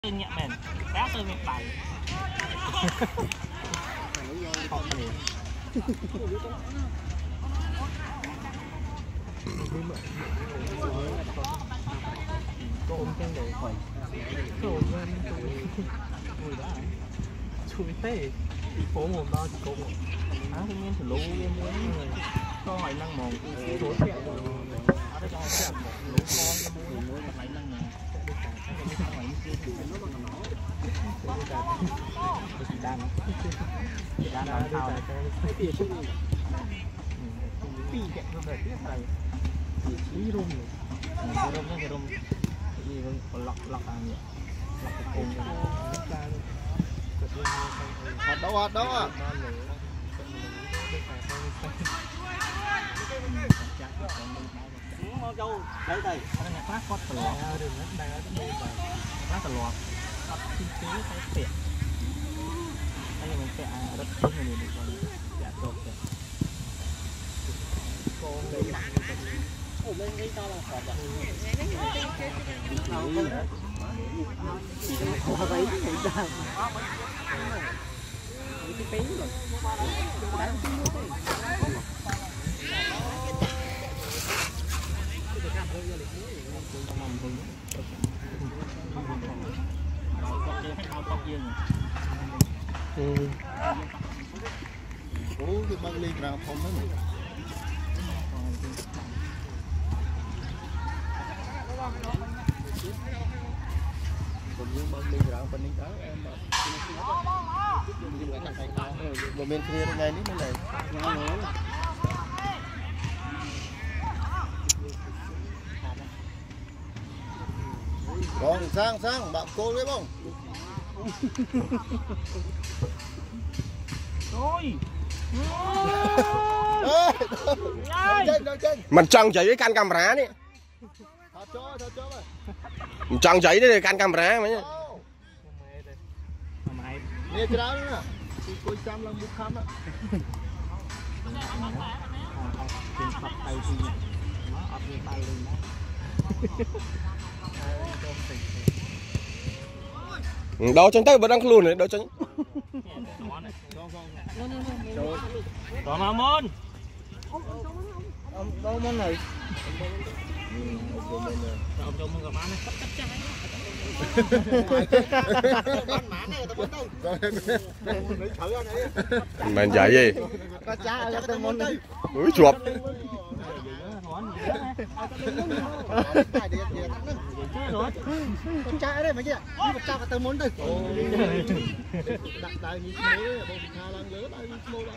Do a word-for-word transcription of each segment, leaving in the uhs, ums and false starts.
nhẹ mềm đá tôi miệng bảy họ liền tôm trên đồ khỏi tôm lên mùi đã chui thế phố một bao chỉ có một tháng thanh niên thử lú game muốn người cho hỏi năng mòn cái rối kẹo ở đây cho kẹo lú con cái mũi mũi mà lấy năng này đang đang đang thao pi kẹo nó về tiếp này lý rung rồi rung nó rung gì còn lọc lọc à nhỉ lọc cái cồn hạt đâu hạt đâu à đâu đấy đây nhạc phát có từ đường đang ở đây phát từ loạt phát kinh tế cái tiệm đây là mình sẽ rất tốt người được còn dạ tốt rồi con đấy ủa bên đây to là hộp à chỉ có một hoa váy thì ra cái tí rồi ừ. Ủa cái băng ly ra không đó này còn những băng ly ra bên đây đó em mà một bên kia đây ngay nít này còn sang sang bạn cô đấy không rồi mình trăng chạy với can camera đi mình trăng chạy đấy can camera mà nhá nghe cái đó nữa thì coi trăm lần một khám đó đâu chân tay vẫn đang luôn đấy đâu chân đó mà môn đâu món này ông cho môn gặp ăn này mình dạy gì úi chuột con trai đấy mấy chị ạ con trai cả tớ muốn đây đặt đại như thế bộ thà lang lớn đây mô đây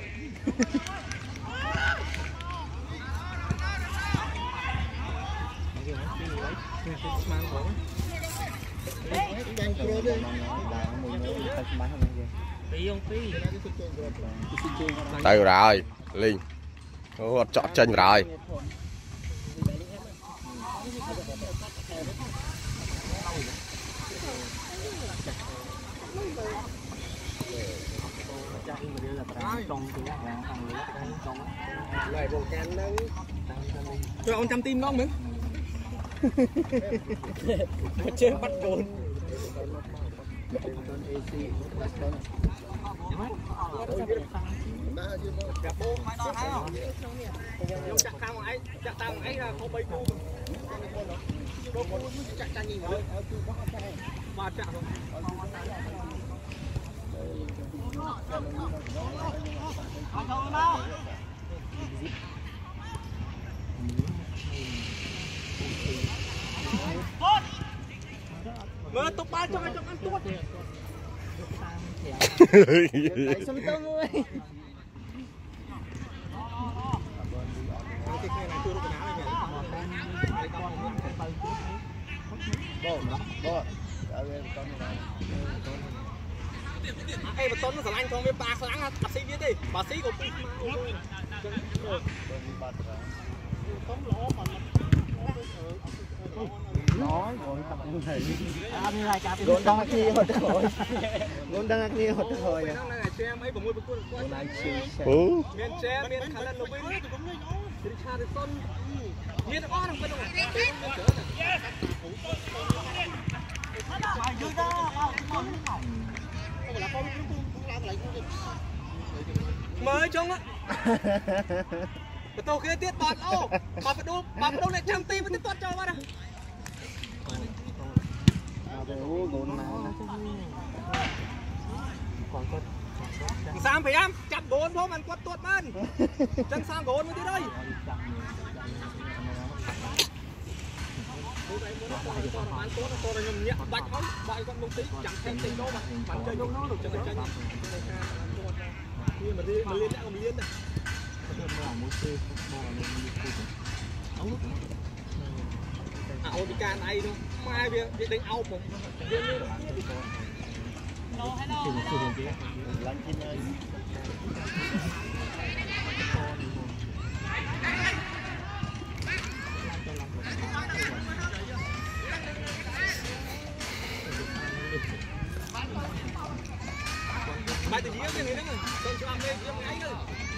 từ rồi liền chọn chân rồi rồi ông chăm tim không nữa chơi bắt cồn chặt tao ấy chặt tao ấy là không bay cu chặt chặt gì vậy ba chặt rồi mơ tục ba cho anh cho ăn tuốt đấy xong tông ơi ê mà tốn nó anh không biết ba kháng bác sĩ biết đi bác sĩ cũng nói rồi tập như thế anh như là chả bị đang ăn nhiều rồi luôn đang ăn nhiều rồi nè xem mấy bông môi bông cua này ừ miền tre miền khả năng lục bình thì cha thì son miền ó thằng bên đâu mới chung á tôi kia tiết bọt ô mà phải đu mà phải đu lại trăm tim mới tiết bọt cho bạn à Sam phải em chặt gôn thôi mình quất tuột man chân sang gôn mới đi đây bạn tốt nó tôi là nhầm nhẹ bạch không bạch con một tí chẳng thêm tình đâu mà bạn chơi không nó được cho chơi nhưng mà đi mà liên đã không liên này à ôi bị can này luôn mai việc việc đánh ao cũng bài tự nhiên cái này nữa còn cho anh đây cho ngay nữa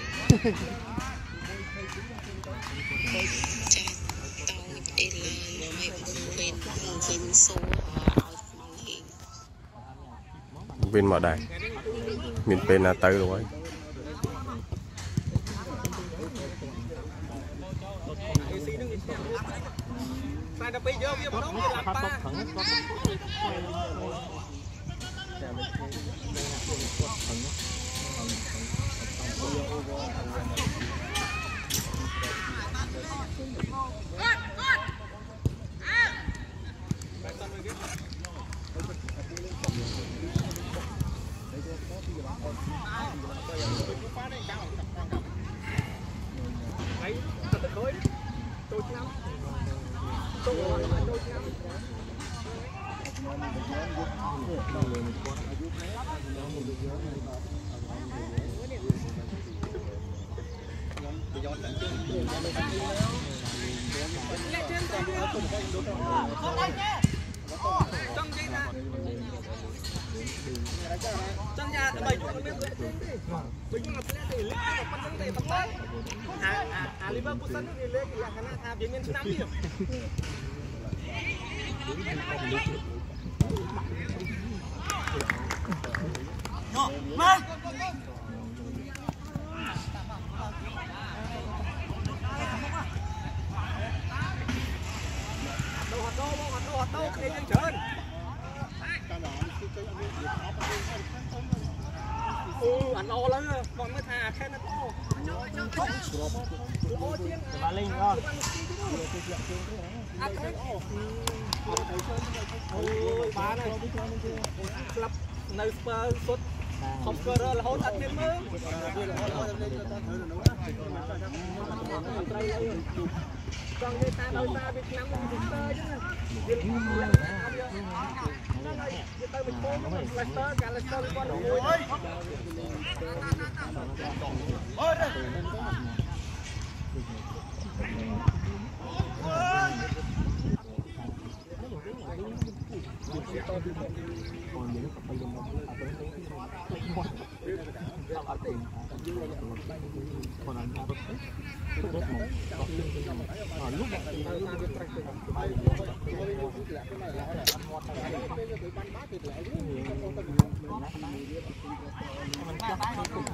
viên mở đài mình bên là tới rồi sai đập bây giờ bây giờ nó làm ba trong nhà bảy chỗ biết bây giờ là thì lấy cái bắt sân thì bắt tay à à à Liverpool sân thì lấy là cái nào biến nhân năm đi rồi lên đâu hoạt đâu hoạt đâu hoạt đâu cái chân trơn ừ anh o lắm còn mới thà khen nó to bà linh không ôi bà này club nơi suốt không cơ là hốt ăn thêm mơ còn người ta đâu ta Việt Nam mình cũng tơi chứ Việt Nam mình cố nó mình Leicester cả Leicester liên quan đến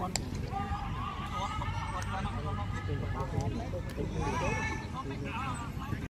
Hãy subscribe cho kênh Ghiền Mì Gõ để không bỏ lỡ những video hấp dẫn.